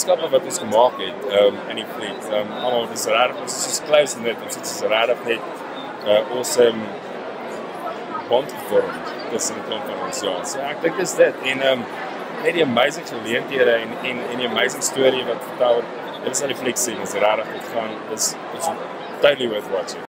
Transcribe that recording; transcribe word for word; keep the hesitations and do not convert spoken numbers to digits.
vriendskappe wat ons gemaak het um, in die fliek. Um, Almal is regtig, ons is so close in dit, ons het so regtig net uh, awesome bond gevorm tussen die klomp van ons. Ja, so ek dink dis dit. En um, net die amazing geleenthede en, en, en die amazing storie wat vertel word. Dit is al die fliek sien, is regtig goed gaan. Dis, it's totally worth watching.